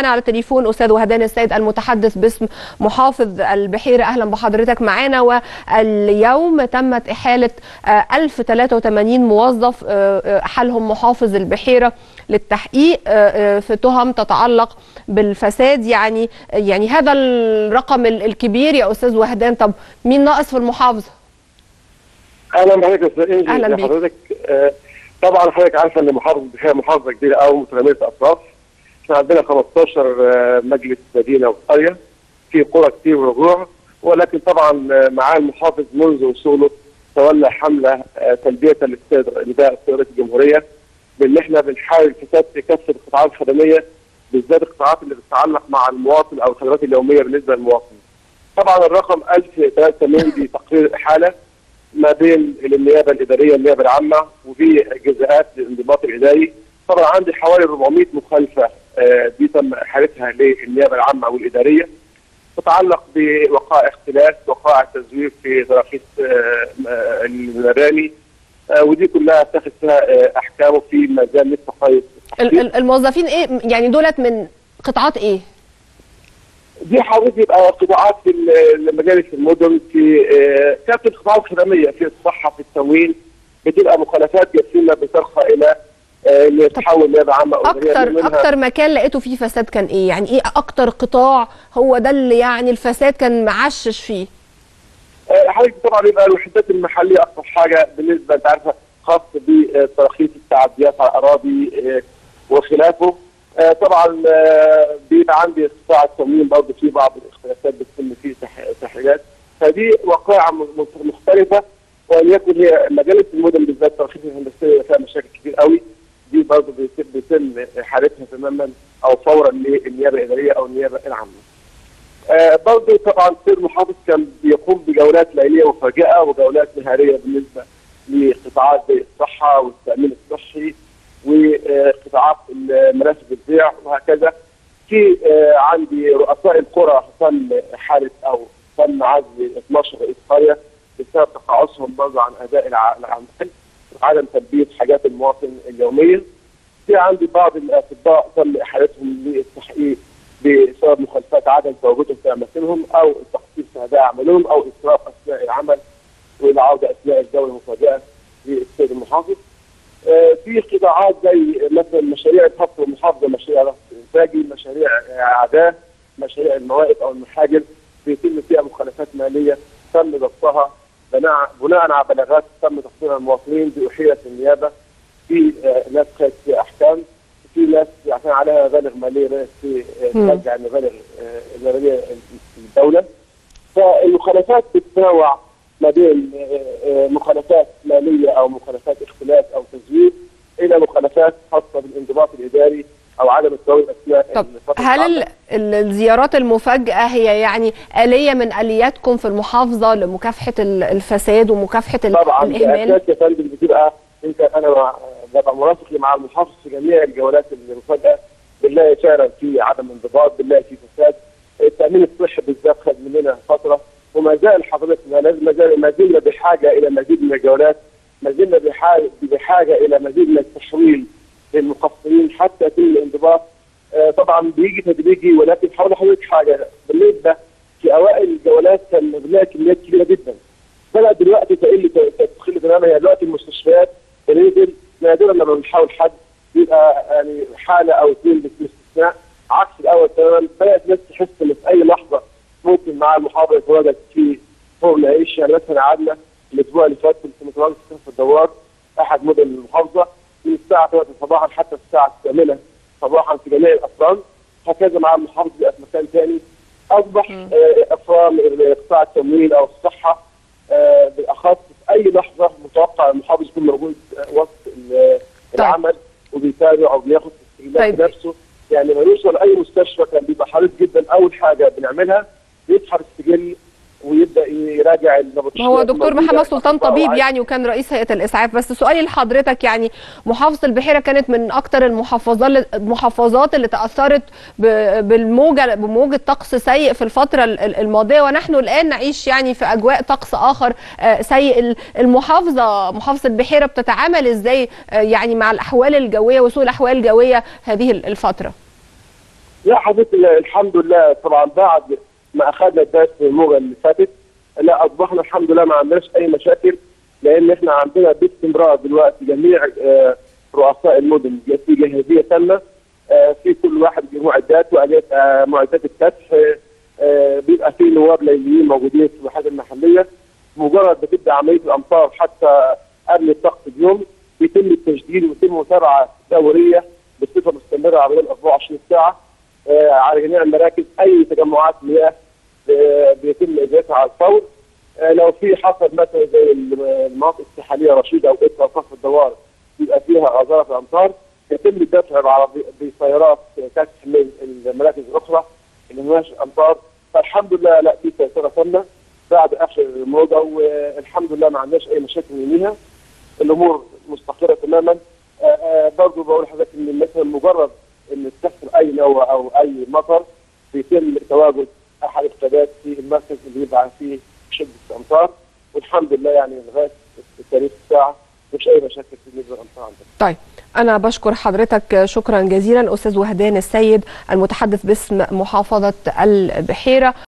معنا على التليفون استاذ وهدان السيد المتحدث باسم محافظ البحيره. اهلا بحضرتك معنا. واليوم تمت احاله 1083 موظف حالهم محافظ البحيره للتحقيق في تهم تتعلق بالفساد. يعني هذا الرقم الكبير يا استاذ وهدان. طب مين ناقص في المحافظه؟ اهلا بحضرتك يا استاذ انجي. اهلا بيك. حضرتك طبعا حضرتك عارفه ان محافظه البحيره محافظه كبيره قوي متكامله اطراف. احنا عندنا 15 مجلس مدينه وقريه في قرى كتير ورجوع، ولكن طبعا مع المحافظ منذ وصوله تولى حمله تلبيه نداء رئيس الجمهوريه بان احنا بنحارب الفساد في كافه القطاعات الخدميه، بالذات القطاعات اللي بتتعلق مع المواطن او الخدمات اليوميه بالنسبه للمواطن. طبعا الرقم 1083 دي تقرير احاله ما بين النيابه الاداريه والنيابه العامه، وفي جزاءات للانضباط الاداري. طبعا عندي حوالي 400 مخالفه دي تم احالتها للنيابه العامه والاداريه، تتعلق بوقائع اختلاس، وقائع تزوير في تراخيص المباني، ودي كلها اتخذ فيها احكام في مجال لسه قيد. الموظفين ايه يعني دولت من قطاعات ايه؟ دي حضرتك يبقى قطاعات في مجالس المدن، في كافه القطاعات الخدميه، في الصحه، في التموين، بتبقى مخالفات جسيمه بترقى الى ان يتحول نيابه عامه او اكتر مكان لقيته فيه فساد كان ايه؟ يعني ايه اكتر قطاع هو ده اللي يعني الفساد كان معشش فيه؟ حضرتك طبعا يبقى الوحدات المحليه اكثر حاجه بالنسبه انت عارفه خاص بتراخيص التعديات على الاراضي وخلافه. طبعا بيبقى عندي قطاع التموين برضه في بعض الاختلافات بتتم فيه تحليلات، فدي وقائع مختلفه، وليكن هي مجالس المدن بالذات التراخيص الهندسيه فيها مشاكل كتير قوي، دي برضه بيتم احالتها تماما او فورا للنيابه الاداريه او النيابه العامه. برضه طبعا سير المحافظ كان بيقوم بجولات ليليه مفاجئه وجولات نهاريه بالنسبه لقطاعات زي الصحه والتامين الصحي وقطاعات مرافق البيع وهكذا. في عندي رؤساء القرى تم حاله او تم عزل 12 رئيس قريه بسبب تقاعسهم برضه عن اداء العمل وعدم تلبيه حاجات المواطن اليوميه. في عندي بعض الاطباء تم احالتهم للتحقيق بسبب مخالفات عدم تواجدهم في اماكنهم او التقصير في اداء عملهم او اسراف اثناء العمل والعوده اثناء الجوله المفاجئه للسيد المحافظ. في قطاعات زي مثلا مشاريع الخط والمحافظه، مشاريع رفع انتاجي، مشاريع اعداد، مشاريع الموائد او المحاجر بيتم فيها مخالفات ماليه تم ضبطها بناء على بلاغات تم تقديمها المواطنين باحيله النيابه. في ناس خدت في احكام، في ناس يعني عليها مبالغ ماليه في ترجع المبالغ الماليه الدوله. فالمخالفات بتتنوع ما بين مخالفات ماليه او مخالفات اختلاس او تزوير الى مخالفات خاصه بالانضباط الاداري او عدم التواجد اثناء الفتره. هل الزيارات المفاجئه هي يعني آلية من آلياتكم في المحافظه لمكافحه الفساد ومكافحه الاهمال؟ طبعا يا فندم بتبقى انا ببقى مرافق مع المحافظ في جميع الجولات المفاجئه، بنلاقي فعلا في عدم انضباط، بنلاقي في فساد. التامين الصحي بالذات خد مننا فتره، وما زال حضرتك ما زلنا بحاجه الى مزيد من الجولات، ما زلنا بحاجه الى مزيد من التحويل للمقصرين حتى يتم الانضباط. طبعا بيجي تدريجي، ولكن حول حضرتك حاجه بالنسبه في اوائل الجولات كان بنلاقي كميات كبيره جدا، بدات دلوقتي تقل تماما. هي دلوقتي المستشفيات بننزل نادرا لما بنحاول حد بيبقى يعني حاله او اثنين باستثناء، عكس الاول تماما. بدات الناس تحس ان في اي لحظه ممكن مع المحافظه يتواجد في فوق العيش. يعني مثلا قعدنا الاسبوع اللي فات كنت متواجد في الدوار احد مدن المحافظه من الساعه 3 صباحا حتى الساعه 8 صباحا في جميع الاقطار. هكذا مع المحافظه بقى في مكان ثاني. اصبح افرام قطاع التموين او الصحه بالاخص في اي لحظه متوقع المحافظ يكون موجود وسط العمل وبيتابع او بياخد تسجيلات بنفسه. يعني ما يوصل اي مستشفى كان بيبقى حريص جدا. اول حاجه بنعملها يسحب السجل ويبدا يراجع النبض. هو دكتور محمد سلطان طبيب يعني وكان رئيس هيئه الاسعاف. بس سؤالي لحضرتك يعني محافظه البحيره كانت من اكثر المحافظات اللي تاثرت بموجه طقس سيء في الفتره الماضيه، ونحن الان نعيش يعني في اجواء طقس اخر سيء. محافظه البحيره بتتعامل ازاي يعني مع الاحوال الجويه وسوء الاحوال الجويه هذه الفتره؟ لا حضرتك الحمد لله طبعا بعد ما اخذنا الدرس في الموجه اللي فاتت، لا اصبحنا الحمد لله ما عندناش اي مشاكل، لان احنا عندنا باستمرار دلوقتي جميع رؤساء المدن في جاهزيه تامه، في كل واحد معدات معدات الكتف، بيبقى في نواب ليليين موجودين في المحافل المحليه. مجرد ما تبدا عمليه الامطار حتى قبل الطقس بيوم بيتم التجديد ويتم متابعه دوريه بصفه مستمره على مدار 24 ساعه على جميع المراكز. اي تجمعات مياه بيتم ازالتها على الفور. لو في حصل مثلا زي المناطق الساحليه رشيده او اطلع صف الدوار بيبقى فيها غزاره الامطار، يتم الدفع بسيارات كشف من المراكز الاخرى اللي ما فيهاش امطار. فالحمد لله لا في سيطره تامه بعد اخر الموجه، والحمد لله ما عندناش اي مشاكل منها، الامور مستقره تماما. برضه بقول لحضرتك ان مثلا مجرد ان تحصل اي نوى او اي مطر بيتم تواجد احد القيادات في المركز اللي يبقى فيه شده الامطار، والحمد لله يعني لغايه تاريخ الساعه مش اي مشاكل بالنسبه للامطار عندنا. طيب أنا بشكر حضرتك شكرا جزيلا أستاذ وهدان السيد المتحدث باسم محافظة البحيرة.